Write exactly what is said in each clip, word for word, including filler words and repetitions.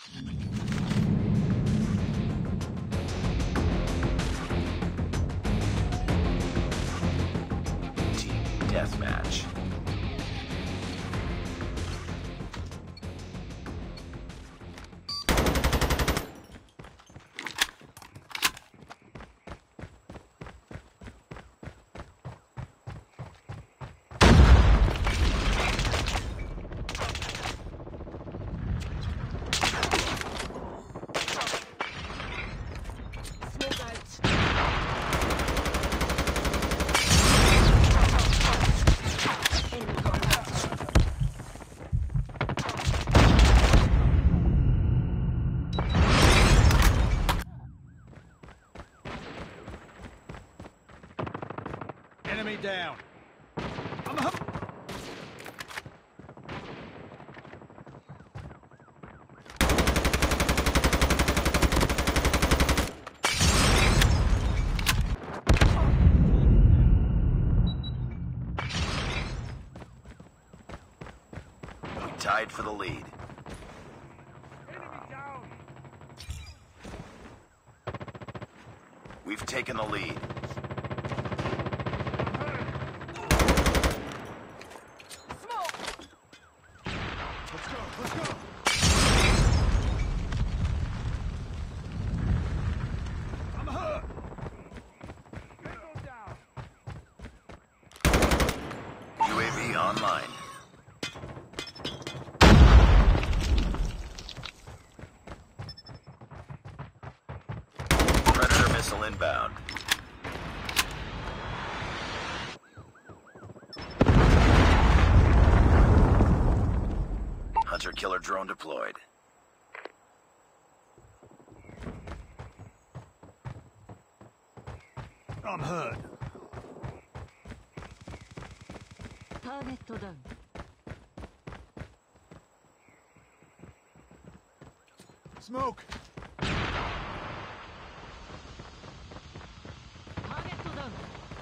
Team deathmatch. Enemy down. I'm a We tied for the lead. enemy down. We've taken the lead. Let's go, let's go. I'm hurt. Down. U A V online. Predator missile inbound. Hunter-killer drone deployed. I'm hurt. Target down. Smoke. Target down.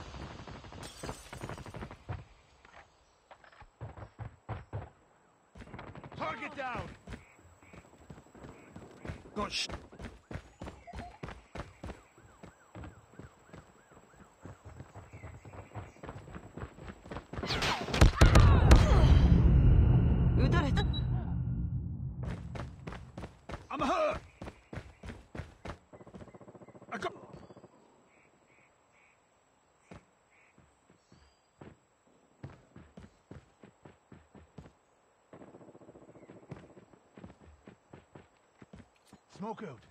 Target down. Got sh. I'm hurt. I got. Smoke out.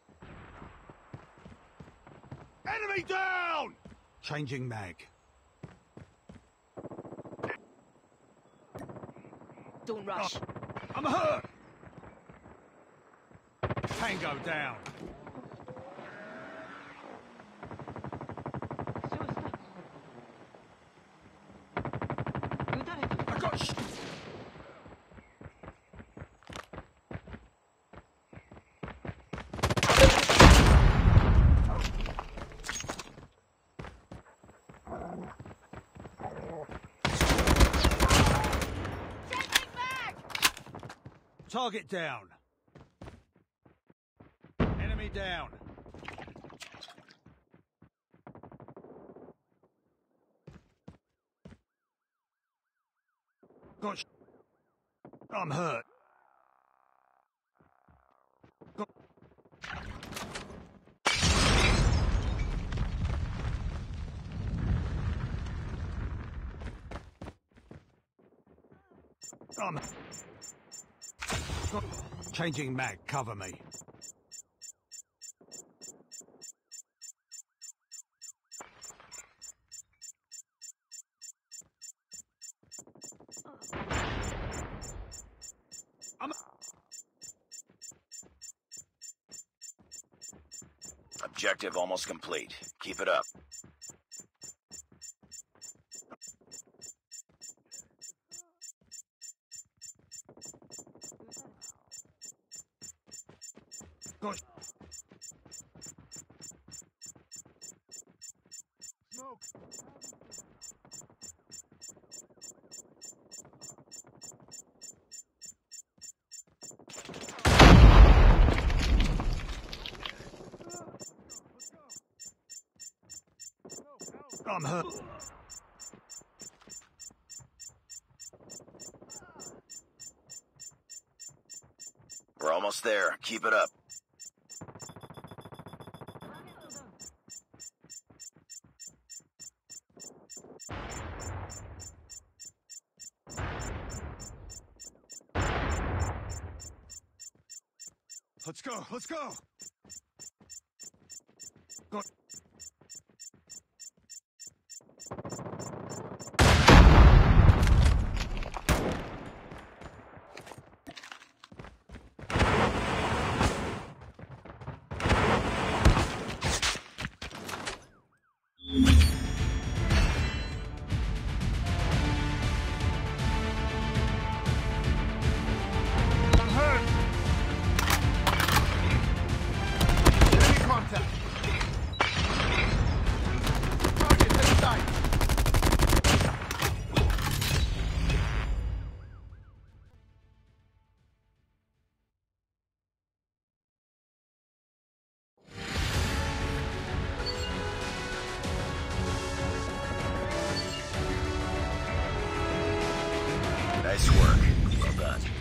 Enemy down! Changing mag. Don't rush. I'm hurt! Tango down. I got sh- Target down. Enemy down. Got sh- I'm hurt. Got I'm got changing mag, cover me. I'm Objective almost complete. Keep it up. got smoke. I'm hurt. We're almost there. Keep it up. Let's go, let's go! Go. I'm hurt! Enemy contact! Target in sight! Nice work. Well done.